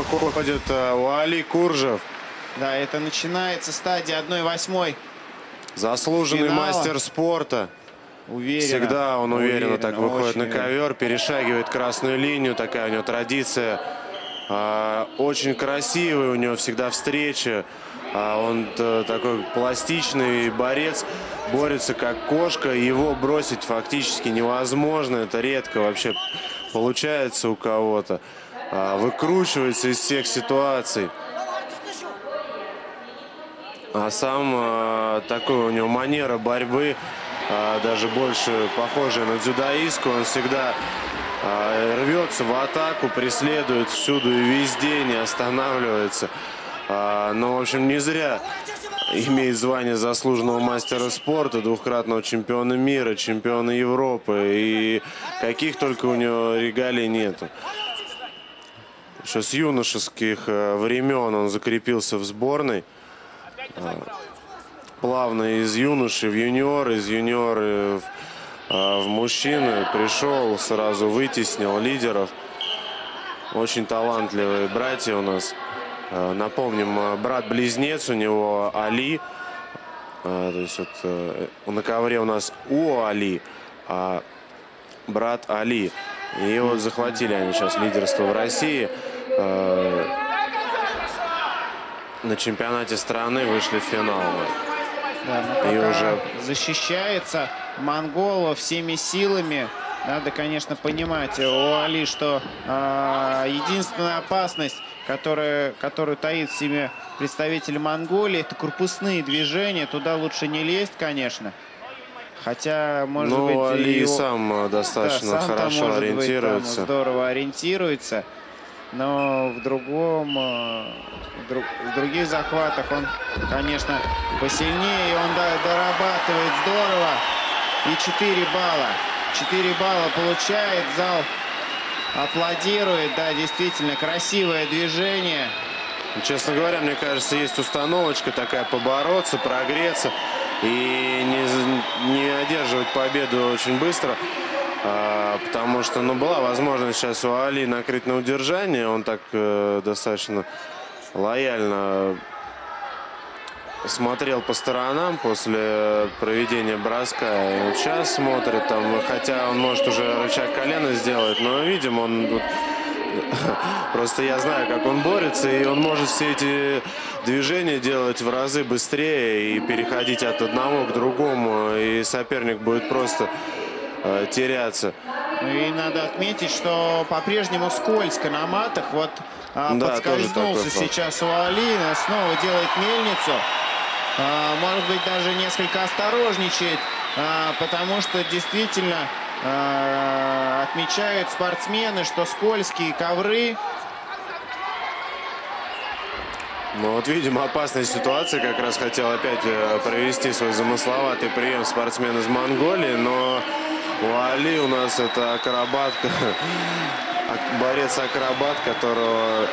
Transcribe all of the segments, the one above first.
выходит Уали Куржев. Да, это начинается стадия 1/8. Заслуженный финала. мастер спорта. Уверенно. Всегда он уверенно так выходит на ковер, уверенно. перешагивает красную линию. Такая у него традиция. Очень красивый у него всегда встреча. Он такой пластичный борец, борется как кошка. Его бросить фактически невозможно. Это редко вообще получается у кого-то. Выкручивается из всех ситуаций. А сам такой у него манера борьбы, даже больше похожая на дзюдоистскую. Он всегда рвется в атаку, преследует всюду и везде, не останавливается. Но, в общем, не зря имеет звание заслуженного мастера спорта, двукратного чемпиона мира, чемпиона Европы. И каких только у него регалий нету. Еще с юношеских времен он закрепился в сборной. Плавно из юноши в юниор, из юниора в мужчины пришел, сразу вытеснил лидеров. Очень талантливые братья у нас. Напомним, брат-близнец у него Али. То есть вот на ковре у нас Али, а брат Али. И вот захватили они сейчас лидерство в России. На чемпионате страны вышли в финал. Да, и уже защищается Монголов всеми силами. Надо, конечно, понимать у Али, что единственная опасность, которую таит в себе представитель Монголии, это корпусные движения. Туда лучше не лезть, конечно. Хотя, может быть, Али его... сам достаточно хорошо ориентируется. Здорово ориентируется. Но в других захватах он, конечно, посильнее. Он дорабатывает здорово. И 4 балла. 4 балла получает. Зал аплодирует. Да, действительно, красивое движение. Честно говоря, мне кажется, есть установочка такая побороться, прогреться и не одерживать победу очень быстро. Потому что, была возможность сейчас у Али накрыть на удержание. Он так достаточно лояльно смотрел по сторонам после проведения броска. И вот сейчас смотрит там, хотя он может уже рычаг колена сделать, но, видимо, он... Просто я знаю, как он борется, и он может все эти движения делать в разы быстрее и переходить от одного к другому, и соперник будет просто... теряться. И надо отметить, что по-прежнему скользко на матах. Вот подскользнулся сейчас у Али, снова делает мельницу. Может быть, даже несколько осторожничает, потому что действительно отмечают спортсмены, что скользкие ковры. Ну вот, видимо, опасная ситуация. Как раз хотел опять провести свой замысловатый прием спортсмен из Монголии, но у Али у нас это акробат, борец-акробат, которого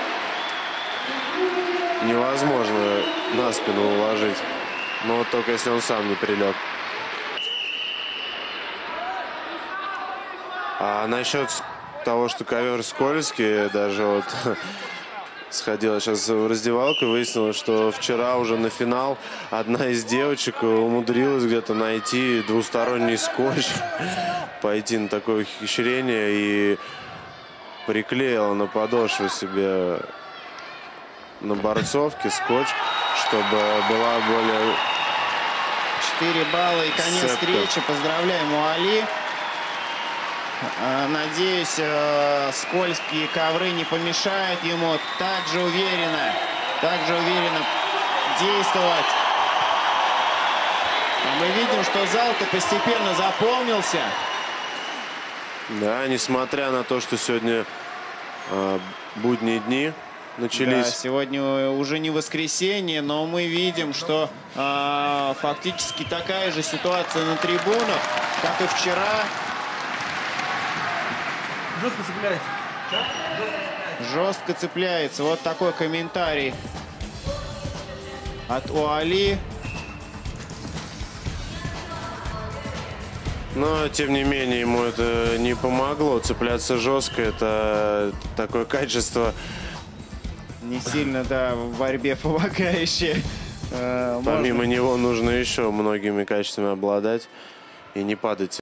невозможно на спину уложить. Но вот только если он сам не прилег. А насчет того, что ковер скользкий, даже вот сходила сейчас в раздевалку и выяснилось, что вчера уже на финал одна из девочек умудрилась где-то найти двусторонний скотч, пойти на такое ухищрение и приклеила на подошву себе на борцовке скотч, чтобы была более... 4 балла и конец встречи. Поздравляем у Али. Надеюсь, скользкие ковры не помешают ему так же уверенно действовать. А мы видим, что зал-то постепенно заполнился. Да, несмотря на то, что сегодня будние дни начались. Да, сегодня уже не воскресенье, но мы видим, что фактически такая же ситуация на трибунах, как и вчера. Жестко цепляется. Жестко цепляется. Вот такой комментарий от Уали. Но, тем не менее, ему это не помогло. Цепляться жестко — это такое качество не сильно, да, в борьбе помогающие. Помимо него нужно еще многими качествами обладать и не падать.